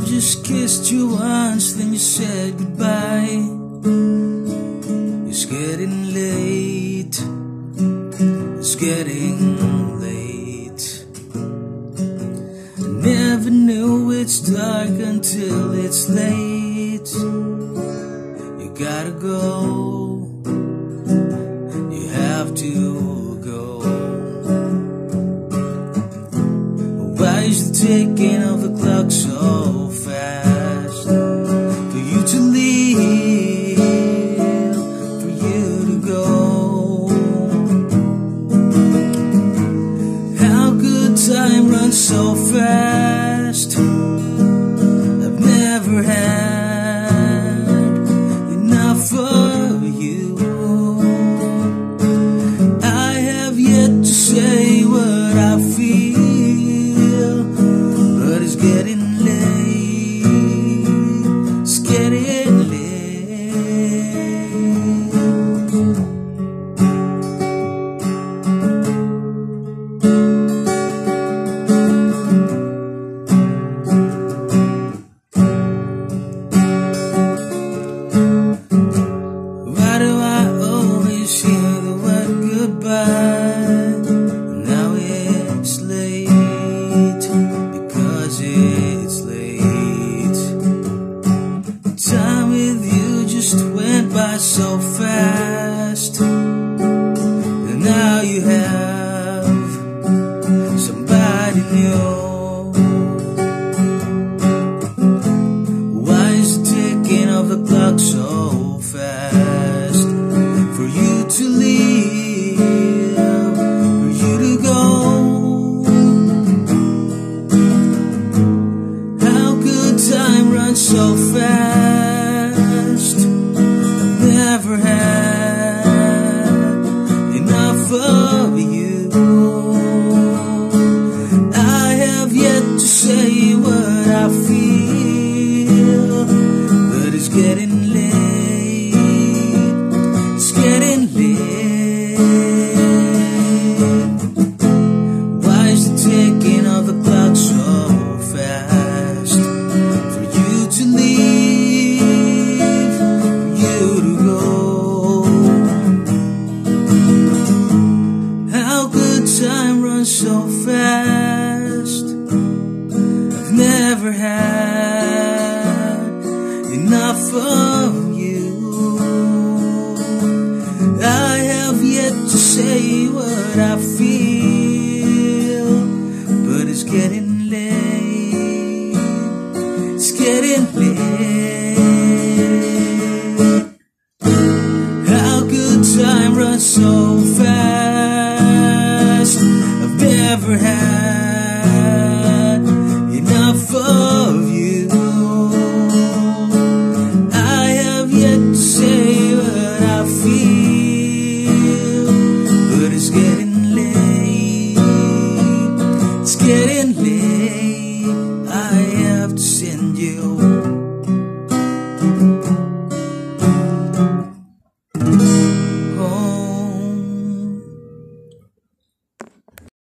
just kissed you once, then you said goodbye. It's getting late. It's getting late. I never knew it's dark until it's late. You gotta go. You have to go. Why is the ticking of the clock so fast? For you to leave, for you to go. How good time runs so fast. I've never had enough of you. I have yet to say what I feel, but it's getting late. It's getting late. Why do I always hear the word goodbye? Now it's late, because it's late. Time with you just went by so fast, and now you have somebody new. Why is the ticking of the clock so fast? For you to leave, for you to go. How could time run so fast? I've never had enough of you. I have yet to say what I feel, but it's getting late. It's getting late. Why is the ticking of the clock so fast? For you to leave, for you to go. How could time run so fast? I've never had enough of you. I have yet to say what I feel, but it's getting late. It's getting late. How could time run so fast? I've never had enough of you. I have yet to say what I feel, but it's getting late. It's getting late. I have to send you